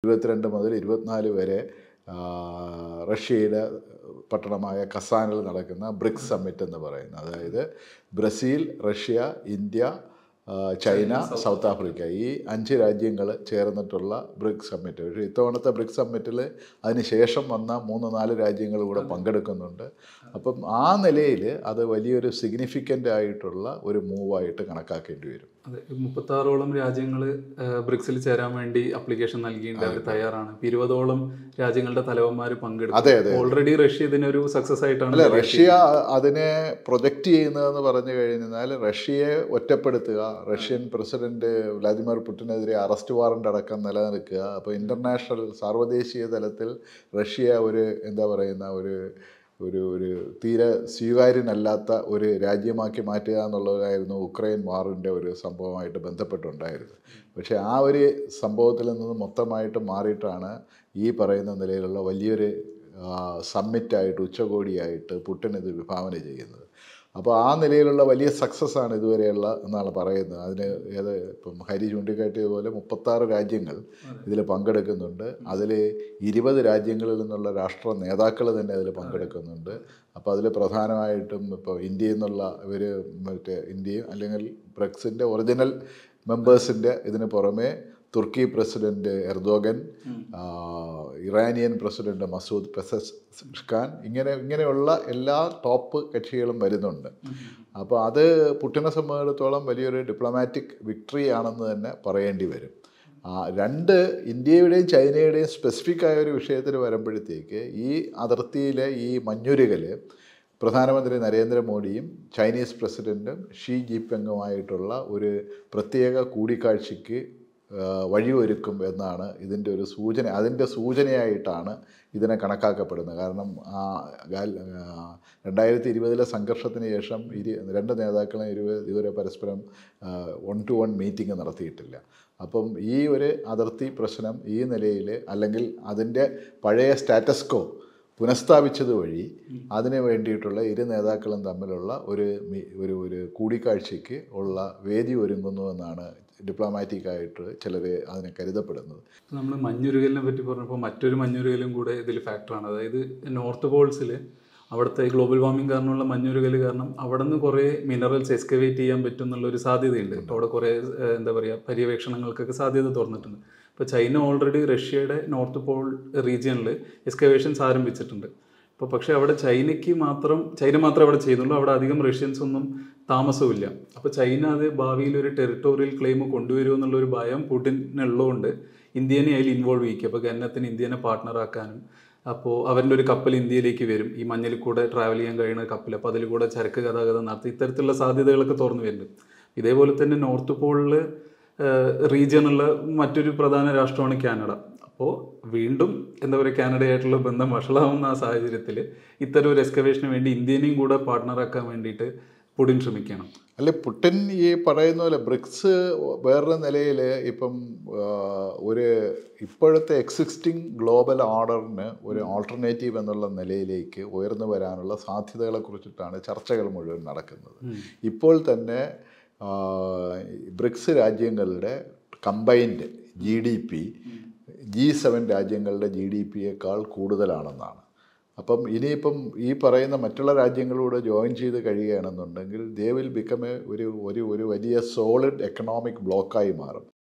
22 മുതൽ 24 വരെ റഷ്യയുടെ പട്ടണമായ കസാനിൽ നടക്കുന്ന ബ്രിക്സ് സമ്മിറ്റ് എന്ന് പറയുന്നത്. അതായത് Brazil, Russia, India, China, South Africa ഈ 5 രാജ്യങ്ങൾ ചേർന്നിട്ടുള്ള ബ്രിക്സ് സമ്മിറ്റ്. പക്ഷേ ഇത്തവണത്തെ ബ്രിക്സ് സമ്മിറ്റിൽ അതിന് ശേഷം വന്ന 3-4 രാജ്യങ്ങൾ കൂടെ പങ്കെടുക്കുന്നുണ്ട്. അപ്പം ആ നിലയിൽ അത് വലിയൊരു സിഗ്നിഫിക്കൻ്റ് ആയിട്ടുള്ള ഒരു മൂവായിട്ട് കണക്കാക്കേണ്ടി വരും. അതെ, 36ഓളം രാജ്യങ്ങൾ ബ്രിക്സിൽ ചേരാൻ വേണ്ടി അപ്ലിക്കേഷൻ നൽകിയിട്ട് അവർ തയ്യാറാണ്. 20ഓളം രാജ്യങ്ങളുടെ തലവന്മാർ പങ്കെടുക്കും. ഓൾറെഡി റഷ്യ ഇതിനൊരു സക്സസ് ആയിട്ടാണ്. അല്ല, റഷ്യ അതിനെ പ്രൊജക്റ്റ് ചെയ്യുന്നതെന്ന് പറഞ്ഞു കഴിഞ്ഞാൽ റഷ്യയെ ഒറ്റപ്പെടുത്തുക, റഷ്യൻ പ്രസിഡന്റ് വ്ളാദിമിർ പുടിനെതിരെ അറസ്റ്റ് വാറണ്ട് അടക്കം നിലനിൽക്കുക. അപ്പോൾ ഇൻ്റർനാഷണൽ സാർവദേശീയ തലത്തിൽ റഷ്യ ഒരു എന്താ പറയുന്ന ഒരു തീരെ സ്വീകാര്യനല്ലാത്ത ഒരു രാജ്യമാക്കി മാറ്റുക എന്നുള്ളതായിരുന്നു ഉക്രൈൻ വാറിൻ്റെ ഒരു സംഭവമായിട്ട് ബന്ധപ്പെട്ടുണ്ടായിരുന്നത്. പക്ഷേ ആ ഒരു സംഭവത്തിൽ നിന്ന് മൊത്തമായിട്ട് മാറിയിട്ടാണ് ഈ പറയുന്ന നിലയിലുള്ള വലിയൊരു സമ്മിറ്റായിട്ട്, ഉച്ചകോടിയായിട്ട് പുടിൻ ഇത് വിഭാവന ചെയ്യുന്നത്. അപ്പോൾ ആ നിലയിലുള്ള വലിയ സക്സസ് ആണ് ഇതുവരെയുള്ള എന്നാണ് പറയുന്നത്. അതിന് ഇപ്പം ഹരി ചൂണ്ടിക്കാട്ടിയതുപോലെ 36 രാജ്യങ്ങൾ ഇതിൽ പങ്കെടുക്കുന്നുണ്ട്. അതിൽ 20 രാജ്യങ്ങളിൽ നിന്നുള്ള രാഷ്ട്ര നേതാക്കൾ തന്നെ അതിൽ പങ്കെടുക്കുന്നുണ്ട്. അപ്പോൾ അതിൽ പ്രധാനമായിട്ടും ഇപ്പോൾ ഇന്ത്യയിൽ നിന്നുള്ള ഇവർ ഇന്ത്യയും അല്ലെങ്കിൽ ബ്രിക്സിൻ്റെ ഒറിജിനൽ മെമ്പേഴ്സിൻ്റെ ഇതിന് പുറമെ Turkey president Erdogan, Iranian president Masoud Pezeshkian, ഇങ്ങനെയുള്ള എല്ലാ ടോപ്പ് കക്ഷികളും വരുന്നുണ്ട്. അപ്പോൾ അത് പുടിനെ സംബന്ധിച്ചിടത്തോളം വലിയൊരു ഡിപ്ലോമാറ്റിക് വിക്ടറി ആണെന്ന് തന്നെ പറയേണ്ടി വരും. 2 ഇന്ത്യയുടെയും ചൈനയുടെയും സ്പെസിഫിക് ആയ ഒരു വിഷയത്തിൽ വരുമ്പോഴത്തേക്ക് ഈ അതിർത്തിയിലെ ഈ മഞ്ഞുരുകൽ പ്രധാനമന്ത്രി നരേന്ദ്രമോദിയും ചൈനീസ് പ്രസിഡന്റും ഷി ജിൻപിങ്ങുമായിട്ടുള്ള ഒരു പ്രത്യേക കൂടിക്കാഴ്ചയ്ക്ക് വഴിയൊരുക്കും എന്നാണ് ഇതിൻ്റെ ഒരു സൂചന. അതിൻ്റെ സൂചനയായിട്ടാണ് ഇതിനെ കണക്കാക്കപ്പെടുന്നത്. കാരണം 2020 സംഘർഷത്തിന് ശേഷം 2 നേതാക്കളും ഇതുവരെ പരസ്പരം 1-to-1 മീറ്റിംഗ് നടത്തിയിട്ടില്ല. അപ്പം ഈ ഒരു അതിർത്തി പ്രശ്നം ഈ നിലയിൽ അല്ലെങ്കിൽ അതിൻ്റെ പഴയ സ്റ്റാറ്റസ്കോ പുനഃസ്ഥാപിച്ചത് വഴി അതിന് വേണ്ടിയിട്ടുള്ള 2 നേതാക്കളും തമ്മിലുള്ള ഒരു കൂടിക്കാഴ്ചയ്ക്ക് ഉള്ള വേദി ഒരുങ്ങുന്നു എന്നാണ് ഡിപ്ലോമാറ്റിക്കായിട്ട് ചിലർ അതിനെ കരുതപ്പെടുന്നത്. നമ്മൾ മഞ്ഞുരുകലിനെ പറ്റി പറഞ്ഞപ്പോൾ മറ്റൊരു മഞ്ഞുരുകലും കൂടെ ഇതിൽ ഫാക്ടറാണ്. അതായത് നോർത്ത് പോൾസിൽ അവിടുത്തെ ഗ്ലോബൽ വാർമിംഗ് കാരണമുള്ള മഞ്ഞുരുകൽ കാരണം അവിടെ നിന്ന് കുറേ മിനറൽസ് എക്സ്കവേറ്റ് ചെയ്യാൻ പറ്റും എന്നുള്ളൊരു സാധ്യതയുണ്ട്. അവിടെ കുറേ എന്താ പറയുക പര്യവേക്ഷണങ്ങൾക്കൊക്കെ സാധ്യത തുറന്നിട്ടുണ്ട്. ഇപ്പോൾ ചൈന ഓൾറെഡി റഷ്യയുടെ നോർത്ത് പോൾ റീജിയനിൽ എക്സ്കവേഷൻസ് ആരംഭിച്ചിട്ടുണ്ട്. അപ്പോൾ പക്ഷേ അവിടെ ചൈന മാത്രം അവിടെ ചെയ്യുന്നുള്ളൂ. അവിടെ അധികം റഷ്യൻസ് ഒന്നും താമസമില്ല. അപ്പോൾ ചൈന അത് ഭാവിയിൽ ഒരു ടെറിട്ടോറിയൽ ക്ലെയിം കൊണ്ടുവരുമോ എന്നുള്ളൊരു ഭയം പുടിനുള്ളതുകൊണ്ട് ഇന്ത്യനെ അതിൽ ഇൻവോൾവ് ചെയ്യിക്കുക. അപ്പോൾ ഗന്നത്തിന് ഇന്ത്യനെ പാർട്ട്ണറാക്കാനും, അപ്പോൾ അവരുടെ ഒരു കപ്പൽ ഇന്ത്യയിലേക്ക് വരും, ഈ മഞ്ഞിൽ കൂടെ ട്രാവൽ ചെയ്യാൻ കഴിയുന്ന കപ്പൽ. അപ്പോൾ അതിൽ കൂടെ ചരക്ക് ഗതാഗതം നടത്തി ഇത്തരത്തിലുള്ള സാധ്യതകളൊക്കെ തുറന്നു വരുന്നുണ്ട്. ഇതേപോലെ തന്നെ നോർത്ത് പോളിൽ റീജിയനുള്ള മറ്റൊരു പ്രധാന രാഷ്ട്രമാണ് കാനഡ. അപ്പോൾ വീണ്ടും എന്താ പറയുക കാനഡയായിട്ടുള്ള ബന്ധം വഷളാവുന്ന ആ സാഹചര്യത്തിൽ ഇത്തരം ഒരു എക്സ്കവേഷന് വേണ്ടി ഇന്ത്യനെയും കൂടെ പാർട്ട്ണറാക്കാൻ വേണ്ടിയിട്ട് പുടിൻ ശ്രമിക്കണം. അല്ലെ, പുടിൻ ഈ പറയുന്ന പോലെ ബ്രിക്സ് വേറൊരു നിലയിൽ ഇപ്പം ഇപ്പോഴത്തെ എക്സിസ്റ്റിംഗ് ഗ്ലോബൽ ഓർഡറിന് ഒരു ആൾട്ടർനേറ്റീവ് എന്നുള്ള നിലയിലേക്ക് ഉയർന്നു വരാനുള്ള സാധ്യതകളെ കുറിച്ചിട്ടാണ് ചർച്ചകൾ മുഴുവൻ നടക്കുന്നത്. ഇപ്പോൾ തന്നെ ബ്രിക്സ് രാജ്യങ്ങളുടെ കമ്പൈൻഡ് GDP G7 രാജ്യങ്ങളുടെ GDPയേക്കാൾ കൂടുതലാണെന്നാണ്. അപ്പം ഇനിയിപ്പം ഈ പറയുന്ന മറ്റുള്ള രാജ്യങ്ങളോട് ജോയിൻ ചെയ്ത് കഴിയുകയാണെന്നുണ്ടെങ്കിൽ ദേ വിൽ ബിക്കം ഒരു വലിയ സോളിഡ് എക്കണോമിക് ബ്ലോക്കായി മാറും.